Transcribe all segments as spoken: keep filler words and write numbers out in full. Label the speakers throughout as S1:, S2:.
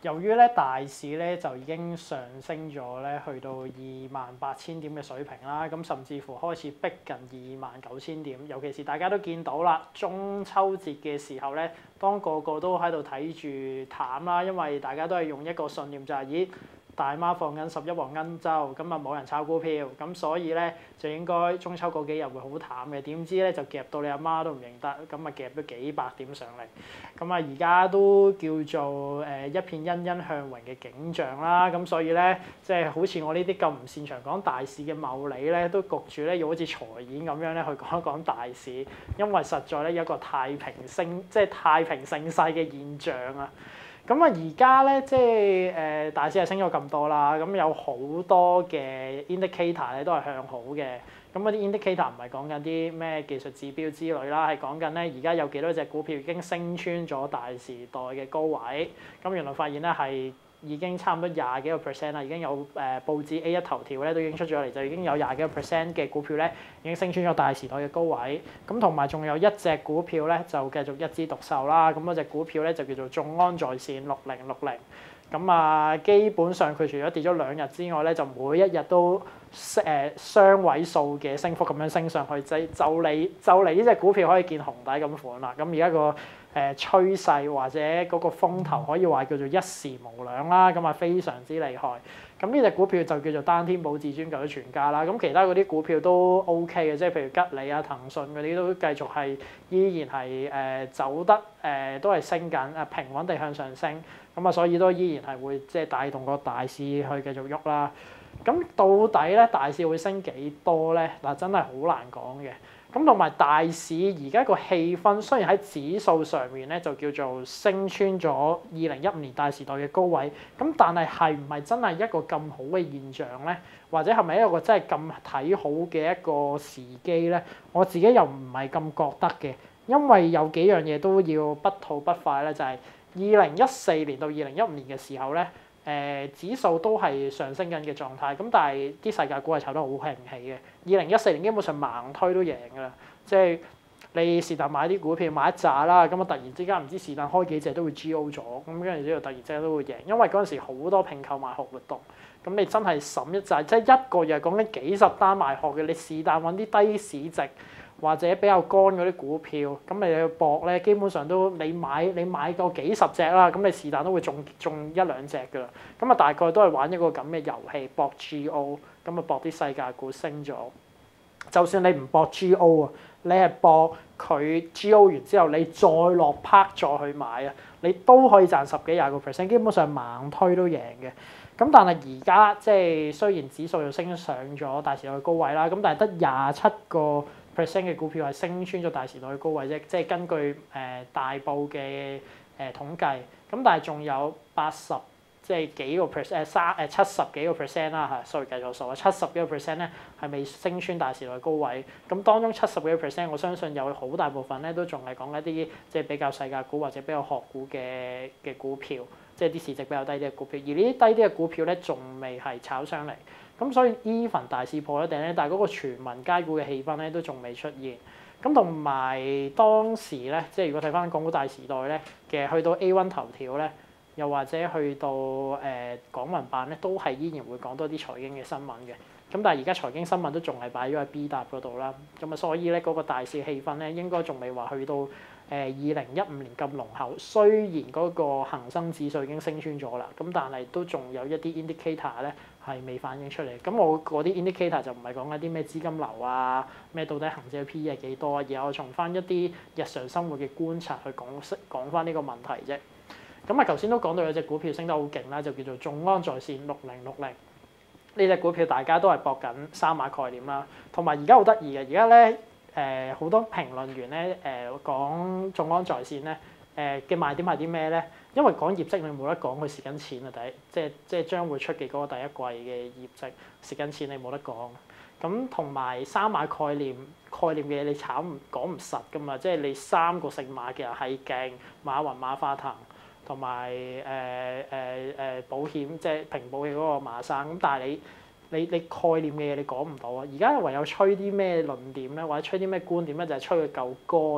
S1: 由於咧大市咧就已經上升咗咧，去到二萬八千點嘅水平啦，咁甚至乎開始逼近二萬九千點。尤其是大家都見到啦，中秋節嘅時候咧，當個個都喺度睇住淡啦，因為大家都係用一個信念就係、是、咦。大媽放緊十一黃金週，咁啊冇人炒股票，咁所以咧就應該中秋嗰幾日會好淡嘅。點知咧就夾到你阿媽都唔認得，咁啊夾咗幾百點上嚟，咁啊而家都叫做誒一片欣欣向榮嘅景象啦。咁所以咧即係好似我呢啲咁唔擅長講大市嘅茂利咧，都焗住咧要好似財演咁樣咧去講一講大市，因為實在咧有一個太平盛即係太平盛世嘅現象啊。咁啊，而家咧即係誒、呃、大市係升咗咁多啦，咁有好多嘅 indicator 咧都係向好嘅。咁嗰啲 indicator 唔係講緊啲咩技術指標之類啦，係講緊咧而家有幾多隻股票已經升穿咗大時代嘅高位。咁原來發現咧係已經差唔多廿幾個 percent 啦，已經有誒、呃、報紙 A 一頭條咧都已經出咗嚟，就已經有廿幾個 percent 嘅股票咧已經升穿咗大時代嘅高位。咁同埋仲有一隻股票咧就繼續一枝獨秀啦。咁嗰隻股票咧就叫做眾安在線六零六零。咁啊，基本上佢除咗跌咗兩日之外咧，就每一日都誒、呃、雙位數嘅升幅咁樣升上去，就就嚟就嚟呢隻股票可以見紅底咁款啦。咁而家個誒趨勢或者嗰個風頭可以話叫做一時無兩啦，咁啊非常之厲害。咁呢隻股票就叫做單天保至尊救咗全家啦。咁其他嗰啲股票都 OK 嘅，即係譬如吉利啊、騰訊嗰啲都繼續係依然係誒、呃、走得誒、呃、都係升緊誒平穩地向上升。咁啊，所以都依然係會即係帶動個大市去繼續喐啦。咁到底咧大市會升幾多咧？嗱，真係好難講嘅。咁同埋大市而家個氣氛，雖然喺指數上面咧就叫做升穿咗二零一五年大時代嘅高位，咁但係係唔係真係一個咁好嘅現象咧？或者係咪一個真係咁睇好嘅一個時機咧？我自己又唔係咁覺得嘅，因為有幾樣嘢都要不吐不快咧，就係二零一四年到二零一五年嘅時候咧。誒、呃、指數都係上升緊嘅狀態，咁但係啲世界股係炒得好興起嘅。二零一四年基本上盲推都贏㗎啦，即係你是但買啲股票買一紮啦，咁啊突然之間唔知是但開幾隻都會 G O 咗，咁跟住之後突然之間都會贏，因為嗰陣時好多併購賣殼活動，咁你真係審一紮，即係一個月講緊幾十單賣殼嘅，你是但揾啲低市值或者比較乾嗰啲股票，咁你去搏咧，基本上都你買你買夠幾十隻啦，咁你是但都會中中一兩隻㗎啦。咁啊大概都係玩一個咁嘅遊戲，搏 G O， 咁啊搏啲世界股升咗。就算你唔搏 G O 啊，你係搏佢 G O 完之後，你再落 park 再去買啊，你都可以賺十幾廿個 percent， 基本上盲推都贏嘅。咁但係而家即係雖然指數又升上咗大時代嘅高位啦，咁但係得廿七個 percent 嘅股票係升穿咗大時代嘅高位啫，即係根據誒、呃、大報嘅誒、呃、統計，咁但係仲有八十即係幾個 percent 誒三誒七十幾個 percent 啦嚇，sorry 計錯數啊，七十幾個 percent 咧係未升穿大時代高位，咁當中七十幾個 percent 我相信有好大部分咧都仲係講一啲即係比較細價股或者比較學股嘅嘅股票，即係啲市值比較低啲嘅股票，而呢啲低啲嘅股票咧仲未係炒上嚟。咁所以 even 大市破咗頂咧，但係嗰個全民皆股嘅氣氛咧都仲未出現。咁同埋當時咧，即係如果睇翻港股大時代咧，其實去到 A 一 頭條咧，又或者去到誒、呃、港聞辦咧，都係依然會講多啲財經嘅新聞嘅。咁但係而家財經新聞都仲係擺咗喺 B 搭嗰度啦。咁啊，所以咧嗰、那個大市氣氛咧，應該仲未話去到誒二零一五年咁濃厚。雖然嗰個恆生指數已經升穿咗啦，咁但係都仲有一啲 indicator 咧。係未反映出嚟，咁我嗰啲 indicator 就唔係講緊啲咩資金流啊，咩到底恆指嘅 P E 係幾多啊，而係我從翻一啲日常生活嘅觀察去講講翻呢個問題啫。咁啊，頭先都講到有隻股票升得好勁啦，就叫做眾安在線六零六零。呢隻股票大家都係搏緊三馬概念啦，同埋而家好得意嘅，而家咧誒好多評論員咧誒、呃、講眾安在線咧誒嘅賣點係啲咩咧？因為講業績你冇得講，佢蝕緊錢啊！第一，即係即係將會出嘅嗰個第一季嘅業績蝕緊錢，你冇得講。咁同埋三馬概念概念嘅嘢，你炒唔講唔實噶嘛？即係你三個姓馬嘅人係勁，馬雲、馬化騰同埋誒誒誒保險，即係平保嘅嗰個馬生。咁但係你你你概念嘅嘢你講唔到啊！而家唯有吹啲咩論點咧，或者吹啲咩觀點咧，就係吹佢夠乾。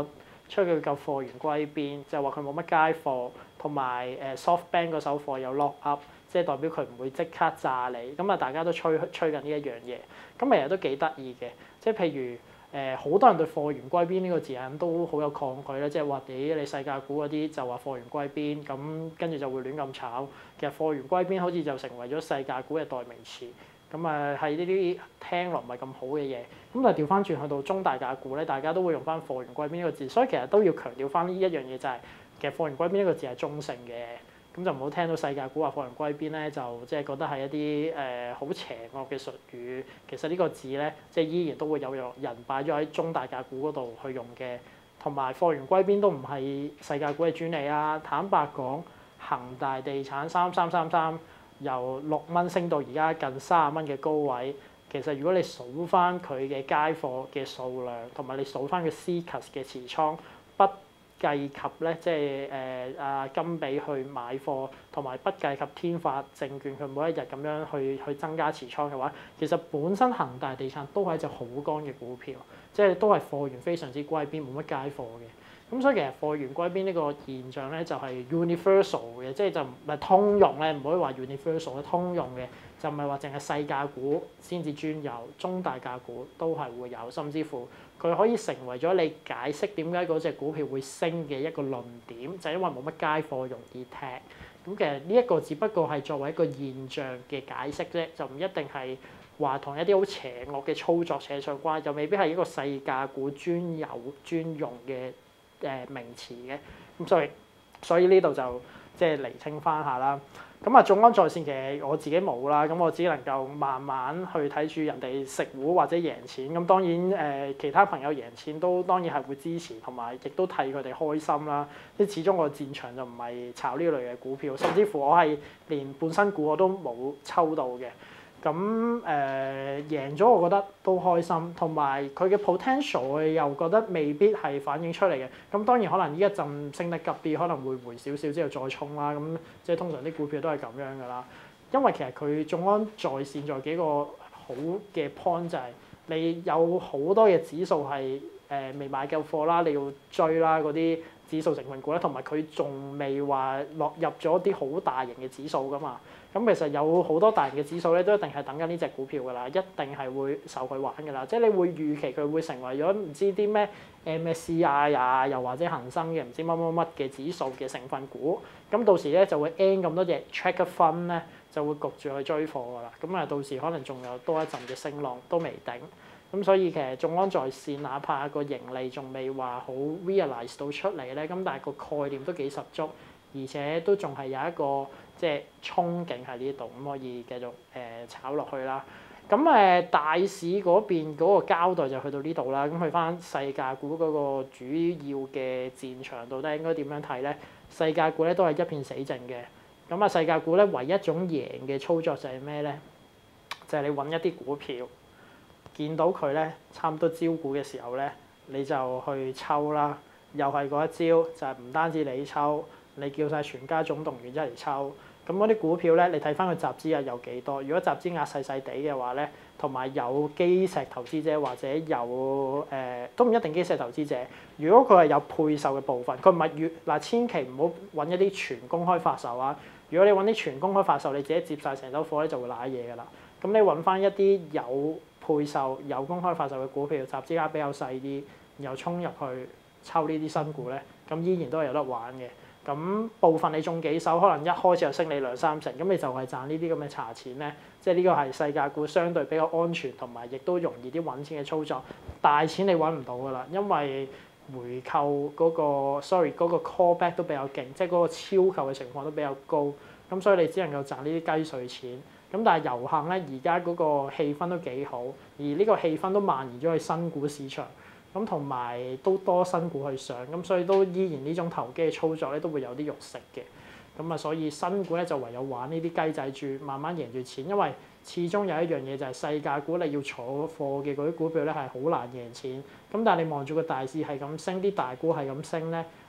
S1: 出佢嚿貨源歸邊，就話佢冇乜街貨，同埋誒 SoftBank 嗰手貨有 lock up，即係代表佢唔會即刻炸你。咁啊，大家都吹吹緊呢一樣嘢，咁其實都幾得意嘅。即係譬如誒，好、呃、多人對貨源歸邊呢個字眼都好有抗拒咧，即係話啲你世界股嗰啲就話貨源歸邊，咁跟住就會亂咁炒。其實貨源歸邊好似就成為咗世界股嘅代名詞。咁啊，係呢啲聽落唔係咁好嘅嘢，咁但係調翻轉去到中大價股咧，大家都會用翻貨源歸邊呢個字，所以其實都要強調翻呢一樣嘢，就係其實貨源歸邊呢個字係中性嘅，咁就唔好聽到世界股話貨源歸邊咧，就即係覺得係一啲誒好邪惡嘅術語。其實呢個字咧，即係依然都會有人擺咗喺中大價股嗰度去用嘅，同埋貨源歸邊都唔係世界股嘅專利啊。坦白講，恒大地產三三三三。由六蚊升到而家近三十蚊嘅高位，其實如果你數翻佢嘅街貨嘅數量，同埋你數翻佢 C 級嘅持倉，不計及咧，即係誒阿金比去買貨，同埋不計及天發證券佢每一日咁樣去去增加持倉嘅話，其實本身恒大地產都係一隻好乾嘅股票，即係都係貨源非常之歸邊，冇乜街貨嘅。咁所以其實貨源歸邊呢個現象咧，就係 universal 嘅，即係就唔係通用咧，唔可以話 universal 嘅通用嘅，就唔係話淨係細價股先至專有，中大價股都係會有，甚至乎佢可以成為咗你解釋點解嗰隻股票會升嘅一個論點，就係因為冇乜街貨容易踢。咁其實呢一個只不過係作為一個現象嘅解釋啫，就唔一定係話同一啲好邪惡嘅操作扯上關，就未必係一個細價股專有專用嘅誒名詞嘅。咁所以所以呢度就即係釐清翻下啦。咁啊，眾安在線其實我自己冇啦，咁我只能夠慢慢去睇住人哋食糊或者贏錢。咁當然誒、呃，其他朋友贏錢都當然係會支持，同埋亦都替佢哋開心啦。即係始終個戰場就唔係炒呢類嘅股票，甚至乎我係連半新股我都冇抽到嘅。咁誒、呃、贏咗，我覺得都開心，同埋佢嘅 potential 我又覺得未必係反映出嚟嘅。咁當然可能呢一陣升得急啲，可能會回少少之後再衝啦。咁即係通常啲股票都係咁樣噶啦。因為其實佢眾安在線在幾個好嘅 point 就係你有好多嘅指數係誒、呃、未買夠貨啦，你要追啦嗰啲指數成分股咧，同埋佢仲未話落入咗啲好大型嘅指數噶嘛。咁其實有好多大型嘅指數咧，都一定係等緊呢隻股票㗎啦，一定係會受佢玩㗎啦。即係你會預期佢會成為咗唔知啲咩 M S C I 啊，又或者恒生嘅唔知乜乜乜嘅指數嘅成分股。咁到時咧就會 N 咁多隻 tracker fund 咧，就會焗住去追貨㗎啦。咁啊，到時可能仲有多一陣嘅升浪都未定。咁所以其實眾安在線，哪怕個盈利仲未話好 realize 到出嚟咧，咁但係個概念都幾十足，而且都仲係有一個即係憧憬喺呢度，咁可以繼續誒、呃、炒落去啦。咁誒、呃、大市嗰邊嗰個交代就去到呢度啦。咁去翻細價股嗰個主要嘅戰場，到底應該點樣睇咧？細價股咧都係一片死靜嘅。咁啊，細價股咧唯一一種贏嘅操作就係咩咧？就係、是、你揾一啲股票，見到佢咧差唔多招股嘅時候咧，你就去抽啦。又係嗰一招，就係、是、唔單止你抽，你叫晒全家總動員一齊抽。咁嗰啲股票咧，你睇翻佢集資額有幾多？如果集資額細細地嘅話咧，同埋有基石投資者或者有誒、呃，都唔一定基石投資者。如果佢係有配售嘅部分，佢唔係越嗱，千祈唔好揾一啲全公開發售啊！如果你揾啲全公開發售，你自己接晒成手貨咧，就會瀨嘢㗎啦。咁你揾翻一啲有配售、有公開發售嘅股票，集資額比較細啲，然後衝入去抽呢啲新股咧，咁依然都係有得玩嘅。咁部分你中幾手，可能一開始就升你兩三成，咁你就係賺呢啲咁嘅茶錢咧。即係呢個係細價股相對比較安全，同埋亦都容易啲揾錢嘅操作。大錢你揾唔到㗎啦，因為回購嗰個 sorry 嗰個 callback 都比較勁，即係嗰個超購嘅情況都比較高。咁所以你只能夠賺呢啲雞碎錢。咁但係遊行咧，而家嗰個氣氛都幾好，而呢個氣氛都蔓延咗去新股市場。咁同埋都多新股去上，咁所以都依然呢種投機嘅操作咧都會有啲肉食嘅。咁啊，所以新股咧就唯有玩呢啲雞仔注，慢慢贏住錢。因為始終有一樣嘢就係細價股，你要坐貨嘅嗰啲股票咧係好難贏錢。咁但係你望住個大市係咁升，啲大股係咁升咧，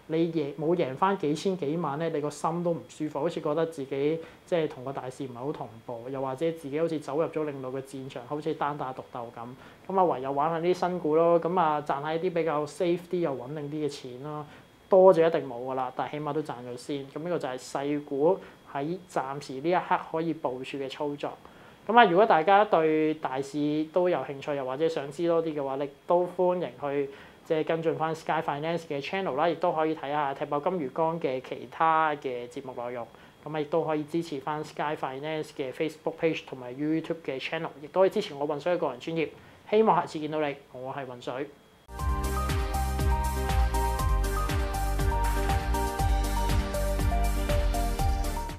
S1: 你贏冇贏翻幾千幾萬咧，你個心都唔舒服，好似覺得自己即係同個大市唔係好同步，又或者自己好似走入咗另類嘅戰場，好似單打獨鬥咁。咁啊，唯有玩下啲新股咯，咁啊賺下啲比較 safe 啲又穩定啲嘅錢咯。多就一定冇噶啦，但係起碼都賺咗先。咁呢個就係細股喺暫時呢一刻可以部署嘅操作。咁啊，如果大家對大市都有興趣，又或者想知多啲嘅話，你都歡迎去即係跟進翻 Sky Finance 嘅 channel 啦，亦都可以睇下踢爆金魚缸嘅其他嘅節目內容。咁啊，亦都可以支持翻 Sky Finance 嘅 Facebook page 同埋 YouTube 嘅 channel，亦都可以支持我渾水嘅個人專業。希望下次見到你，我係渾水。